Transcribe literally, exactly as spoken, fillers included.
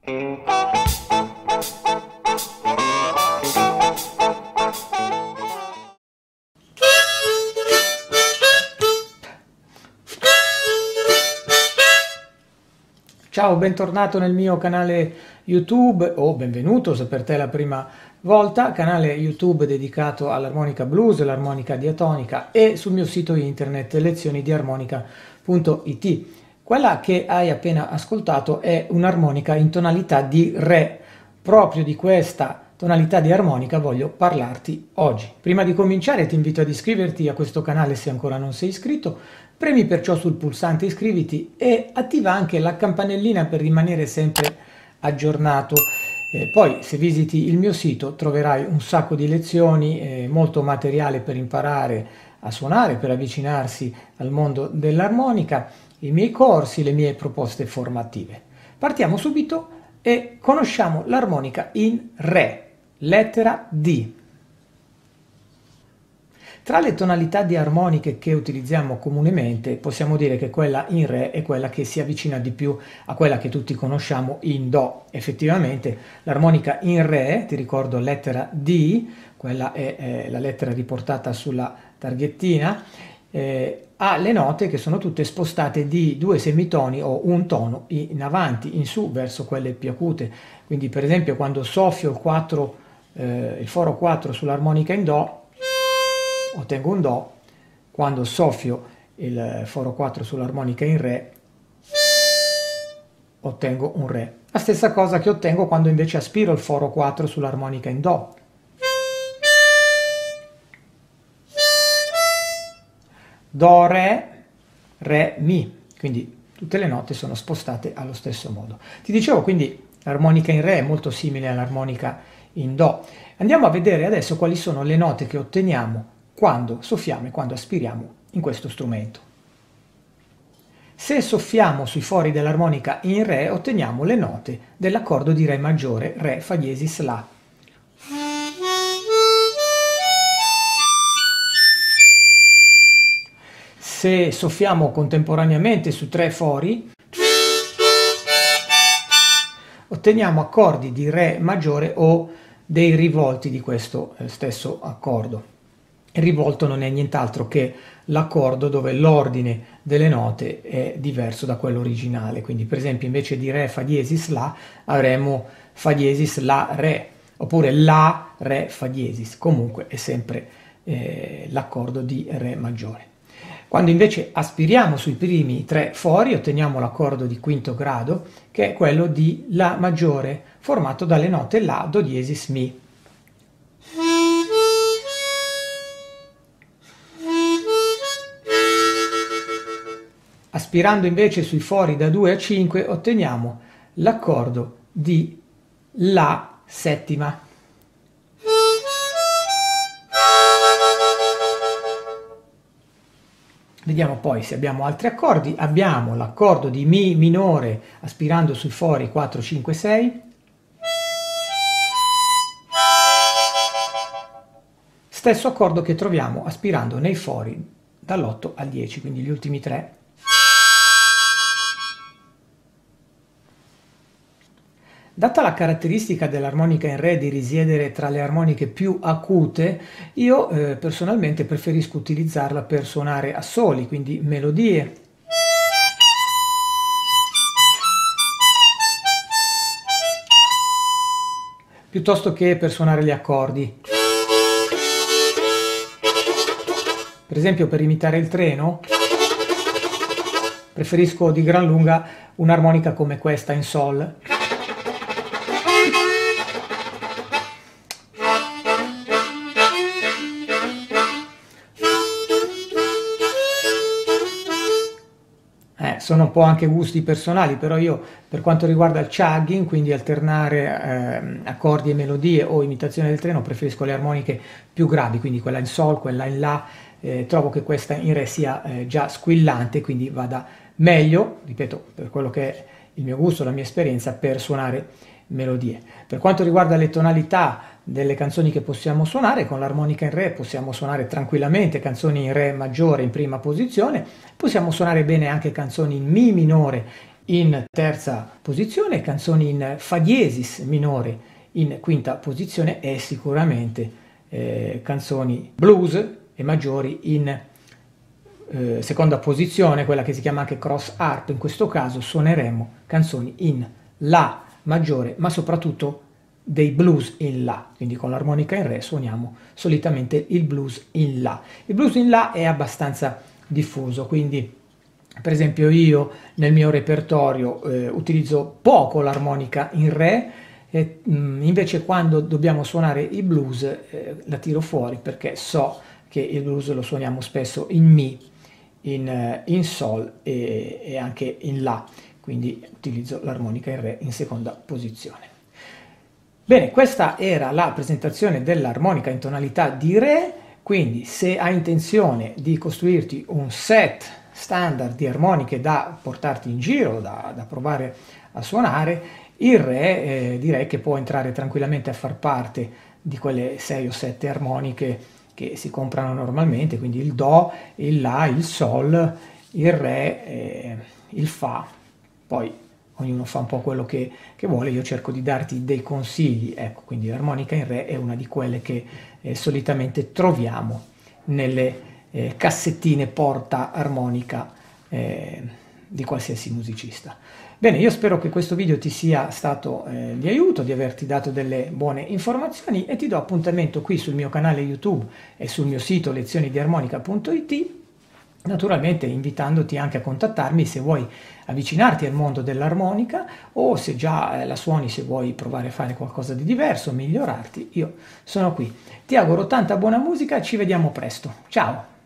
Ciao, bentornato nel mio canale YouTube, o benvenuto se per te è la prima volta, canale YouTube dedicato all'armonica blues, all'armonica diatonica, e sul mio sito internet lezioni di armonica punto it. Quella che hai appena ascoltato è un'armonica in tonalità di Re. Proprio di questa tonalità di armonica voglio parlarti oggi. Prima di cominciare ti invito ad iscriverti a questo canale se ancora non sei iscritto. Premi perciò sul pulsante iscriviti e attiva anche la campanellina per rimanere sempre aggiornato. Eh, poi se visiti il mio sito troverai un sacco di lezioni, eh, molto materiale per imparare a suonare, per avvicinarsi al mondo dell'armonica, i miei corsi, le mie proposte formative. Partiamo subito e conosciamo l'armonica in Re, lettera D. Tra le tonalità di armoniche che utilizziamo comunemente possiamo dire che quella in Re è quella che si avvicina di più a quella che tutti conosciamo in Do. Effettivamente l'armonica in Re, ti ricordo lettera D, quella è eh, la lettera riportata sulla targhettina, eh, ha le note che sono tutte spostate di due semitoni o un tono in avanti, in su, verso quelle più acute. Quindi per esempio quando soffio il, quattro, eh, il foro quattro sull'armonica in Do, ottengo un Do. Quando soffio il foro quattro sull'armonica in Re, ottengo un Re. La stessa cosa che ottengo quando invece aspiro il foro quattro sull'armonica in Do. Do, Re, Re, Mi. Quindi tutte le note sono spostate allo stesso modo. Ti dicevo quindi l'armonica in Re è molto simile all'armonica in Do. Andiamo a vedere adesso quali sono le note che otteniamo quando soffiamo e quando aspiriamo in questo strumento. Se soffiamo sui fori dell'armonica in Re otteniamo le note dell'accordo di Re maggiore, Re, Fa diesis, La. Se soffiamo contemporaneamente su tre fori otteniamo accordi di Re maggiore o dei rivolti di questo stesso accordo. Il rivolto non è nient'altro che l'accordo dove l'ordine delle note è diverso da quello originale. Quindi per esempio invece di Re, Fa diesis, La avremo Fa diesis, La, Re, oppure La, Re, Fa diesis. Comunque è sempre eh, l'accordo di Re maggiore. Quando invece aspiriamo sui primi tre fori otteniamo l'accordo di quinto grado, che è quello di La maggiore, formato dalle note La, Do diesis, Mi. Aspirando invece sui fori da due a cinque otteniamo l'accordo di La settima. Vediamo poi se abbiamo altri accordi. Abbiamo l'accordo di Mi minore aspirando sui fori quattro, cinque, sei. Stesso accordo che troviamo aspirando nei fori dall'otto al dieci, quindi gli ultimi tre. Data la caratteristica dell'armonica in Re di risiedere tra le armoniche più acute, io eh, personalmente preferisco utilizzarla per suonare assoli, quindi melodie. Piuttosto che per suonare gli accordi. Per esempio per imitare il treno, preferisco di gran lunga un'armonica come questa in Sol. Sono un po' anche gusti personali, però io per quanto riguarda il chugging, quindi alternare eh, accordi e melodie o imitazione del treno, preferisco le armoniche più gravi, quindi quella in Sol, quella in La. Eh, trovo che questa in Re sia eh, già squillante, quindi vada meglio, ripeto, per quello che è il mio gusto, la mia esperienza, per suonare melodie. Per quanto riguarda le tonalità delle canzoni che possiamo suonare, con l'armonica in Re possiamo suonare tranquillamente canzoni in Re maggiore in prima posizione, possiamo suonare bene anche canzoni in Mi minore in terza posizione, canzoni in fa diesis minore in quinta posizione e sicuramente eh, canzoni blues e maggiori in eh, seconda posizione, quella che si chiama anche cross harp. In questo caso suoneremo canzoni in la maggiore, ma soprattutto dei blues in la, quindi con l'armonica in re suoniamo solitamente il blues in la. Il blues in la è abbastanza diffuso, quindi per esempio io nel mio repertorio eh, utilizzo poco l'armonica in re, e mh, invece quando dobbiamo suonare il blues eh, la tiro fuori, perché so che il blues lo suoniamo spesso in mi, in, eh, in sol e, e anche in la, quindi utilizzo l'armonica in re in seconda posizione. Bene, questa era la presentazione dell'armonica in tonalità di re, quindi se hai intenzione di costruirti un set standard di armoniche da portarti in giro, da, da provare a suonare, il re eh, direi che può entrare tranquillamente a far parte di quelle sei o sette armoniche che si comprano normalmente, quindi il do, il la, il sol, il re, eh, il fa, poi ognuno fa un po' quello che, che vuole. Io cerco di darti dei consigli, ecco, quindi l'armonica in re è una di quelle che eh, solitamente troviamo nelle eh, cassettine porta armonica eh, di qualsiasi musicista. Bene, io spero che questo video ti sia stato eh, di aiuto, di averti dato delle buone informazioni, e ti do appuntamento qui sul mio canale YouTube e sul mio sito lezioni di armonica punto it, naturalmente invitandoti anche a contattarmi se vuoi avvicinarti al mondo dell'armonica, o se già la suoni, se vuoi provare a fare qualcosa di diverso, migliorarti, io sono qui. Ti auguro tanta buona musica, ci vediamo presto, ciao!